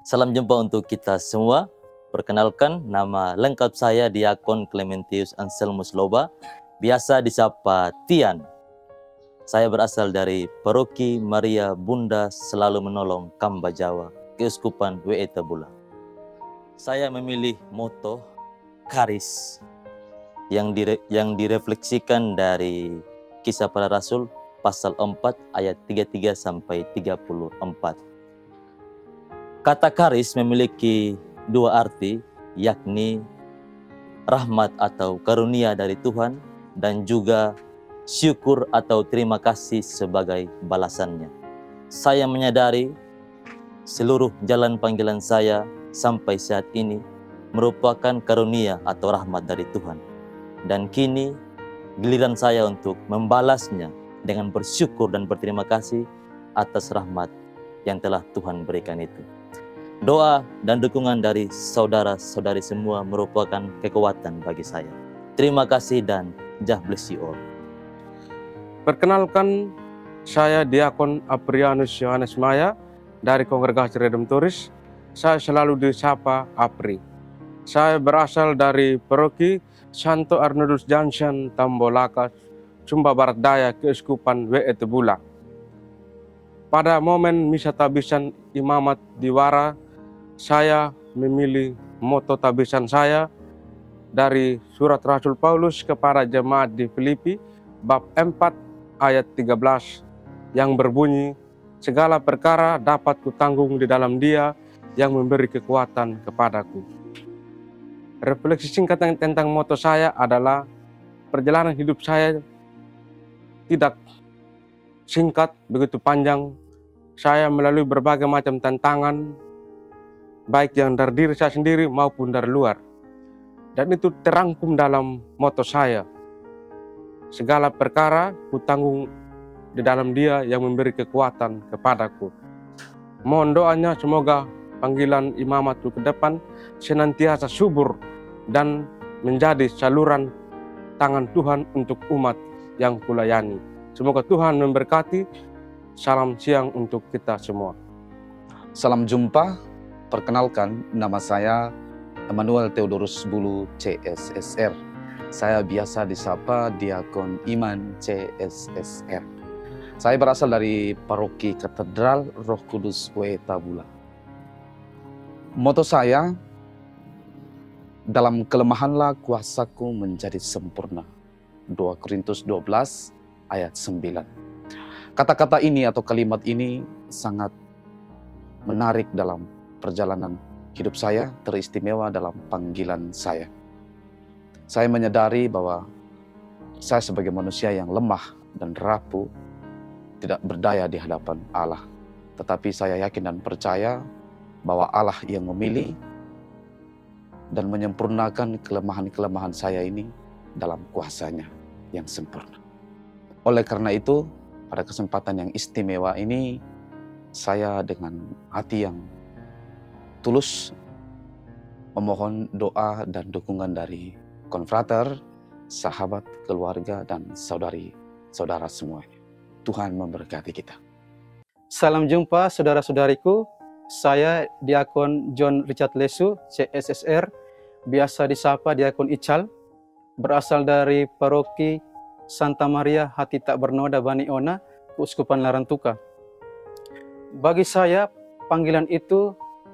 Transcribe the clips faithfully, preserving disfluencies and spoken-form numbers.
Salam jumpa untuk kita semua. Perkenalkan, nama lengkap saya Diakon Clementius Anselmus Loba, biasa disapa Tian. Saya berasal dari Paroki Maria Bunda Selalu Menolong Kamba Jawa, Keuskupan W E Tabula. Saya memilih moto Karis yang dire, yang direfleksikan dari Kisah Para Rasul pasal empat ayat tiga puluh tiga sampai tiga puluh empat. Kata karis memiliki dua arti, yakni rahmat atau karunia dari Tuhan dan juga syukur atau terima kasih sebagai balasannya. Saya menyadari seluruh jalan panggilan saya sampai saat ini merupakan karunia atau rahmat dari Tuhan. Dan kini giliran saya untuk membalasnya dengan bersyukur dan berterima kasih atas rahmat yang telah Tuhan berikan itu. Doa dan dukungan dari saudara-saudari semua merupakan kekuatan bagi saya. Terima kasih dan God bless you all. Perkenalkan, saya Diakon Aprianus Yohanes Maya dari Kongregasi Redemptoris. Saya selalu disapa Apri. Saya berasal dari Paroki Santo Arnoldus Junction, Tambolakas, Sumba Barat Daya, Keuskupan W E Tabula. Pada momen misa tabisan imamat di Wara, saya memilih moto tabisan saya dari surat Rasul Paulus kepada jemaat di Filipi, bab empat ayat tiga belas, yang berbunyi, segala perkara dapat kutanggung di dalam Dia yang memberi kekuatan kepadaku. Refleksi singkat tentang moto saya adalah perjalanan hidup saya tidak singkat, begitu panjang. Saya melalui berbagai macam tantangan, baik yang dari diri saya sendiri maupun dari luar. Dan itu terangkum dalam moto saya. Segala perkara kutanggung di dalam Dia yang memberi kekuatan kepadaku. Mohon doanya semoga panggilan imamat ke depan senantiasa subur dan menjadi saluran tangan Tuhan untuk umat yang kulayani. Semoga Tuhan memberkati. Salam siang untuk kita semua. Salam jumpa. Perkenalkan, nama saya Emmanuel Theodorus Bulu C S S R. Saya biasa disapa Diakon Iman C S S R. Saya berasal dari Paroki Katedral Roh Kudus W E Tabula. Moto saya, dalam kelemahanlah kuasaku menjadi sempurna. dua Korintus dua belas ayat sembilan. Kata-kata ini atau kalimat ini sangat menarik dalam perjalanan hidup saya, teristimewa dalam panggilan saya. Saya menyadari bahwa saya sebagai manusia yang lemah dan rapuh tidak berdaya di hadapan Allah. Tetapi saya yakin dan percaya bahwa Allah yang memilih dan menyempurnakan kelemahan-kelemahan saya ini dalam kuasa-Nya yang sempurna. Oleh karena itu, pada kesempatan yang istimewa ini, saya dengan hati yang tulus memohon doa dan dukungan dari konfrater, sahabat, keluarga, dan saudari-saudara semuanya. Tuhan memberkati kita. Salam jumpa saudara-saudariku. Saya Diakon John Richard Lesu, C S S R, biasa disapa Diakon Ical, berasal dari Paroki Santa Maria Hati Tak Bernoda Bani Ona, Keuskupan Larantuka. Bagi saya, panggilan itu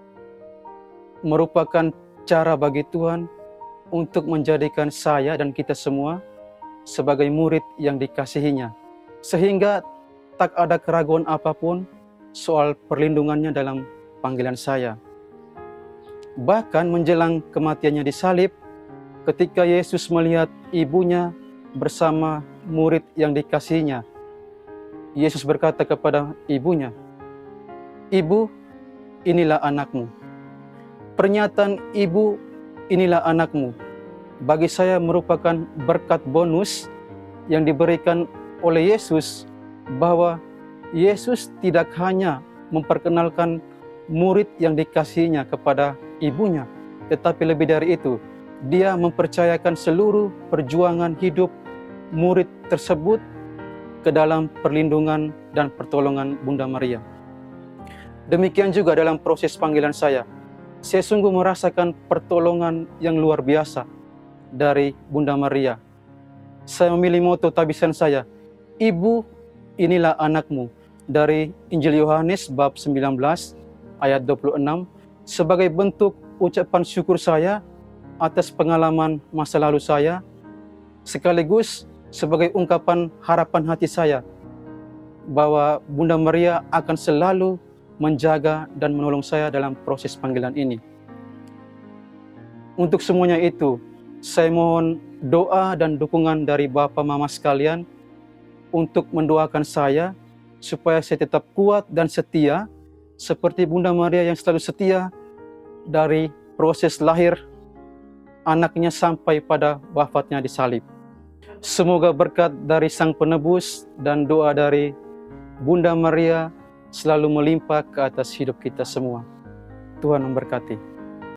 merupakan cara bagi Tuhan untuk menjadikan saya dan kita semua sebagai murid yang dikasihinya. Sehingga tak ada keraguan apapun soal perlindungannya dalam panggilan saya. Bahkan menjelang kematiannya di salib, ketika Yesus melihat ibunya bersama murid yang dikasihinya, Yesus berkata kepada ibunya, "Ibu, inilah anakmu." Pernyataan ibu, inilah anakmu, bagi saya merupakan berkat bonus yang diberikan oleh Yesus, bahwa Yesus tidak hanya memperkenalkan murid yang dikasihinya kepada ibunya, tetapi lebih dari itu, Dia mempercayakan seluruh perjuangan hidup murid tersebut ke dalam perlindungan dan pertolongan Bunda Maria. Demikian juga dalam proses panggilan saya. Saya sungguh merasakan pertolongan yang luar biasa dari Bunda Maria. Saya memilih moto tabisan saya, Ibu, inilah anakmu, dari Injil Yohanes bab sembilan belas ayat dua puluh enam, sebagai bentuk ucapan syukur saya atas pengalaman masa lalu saya, sekaligus sebagai ungkapan harapan hati saya bahwa Bunda Maria akan selalu menjaga dan menolong saya dalam proses panggilan ini. Untuk semuanya itu, saya mohon doa dan dukungan dari Bapak Mama sekalian untuk mendoakan saya supaya saya tetap kuat dan setia seperti Bunda Maria yang selalu setia dari proses lahir anaknya sampai pada wafatnya di salib. Semoga berkat dari Sang Penebus dan doa dari Bunda Maria selalu melimpah ke atas hidup kita semua. Tuhan memberkati.